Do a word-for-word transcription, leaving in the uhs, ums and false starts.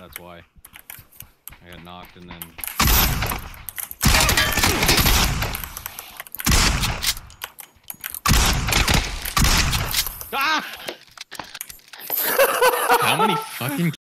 That's why. I got knocked and then... Ah! How many fucking